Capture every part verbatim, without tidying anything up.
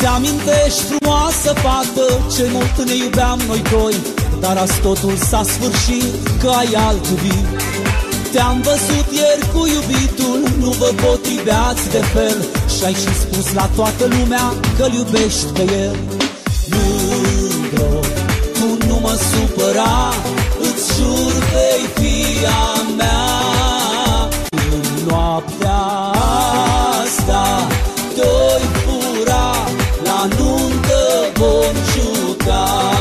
Ți-amintești, frumoasă fată, ce mult ne iubeam noi doi, dar azi totul s-a sfârșit, că ai alt iubit. Te-am văzut ieri cu iubitul, nu vă potriveați de fel, și-ai și spus la toată lumea că-l iubești pe el. Mândro, tu nu mă supăra, îți jur, vei fi a mea. În noaptea asta te-oi fura, la nuntă vom juca.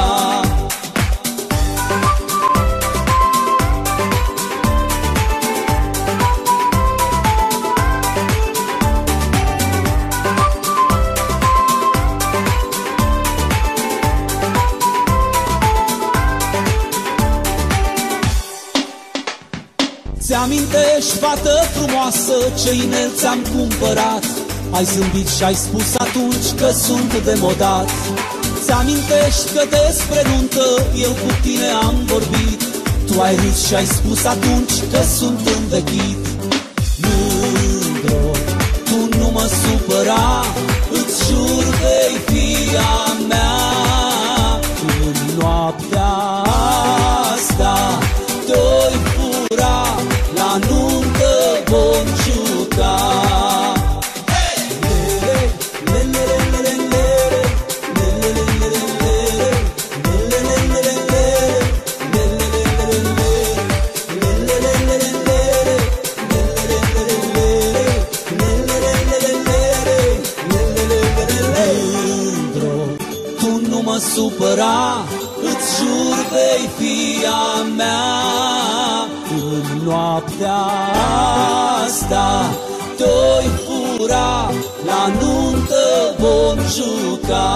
Ți-amintești, fată frumoasă, ce inel ți-am cumpărat? Ai zâmbit și ai spus atunci că sunt demodat. Ți-amintești că despre nuntă eu cu tine am vorbit, tu ai râs și ai spus atunci că sunt învechit. Mândro, tu nu mă supăra, îți jur, vei fi a mea. În noaptea asta te-oi fura, la nuntă vom juca. Supăra, îți jur, vei fi a mea. În noaptea asta te-oi fura, la nuntă vom juca.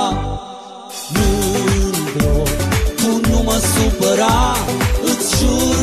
Mândro, tu nu mă supăra, îți jur,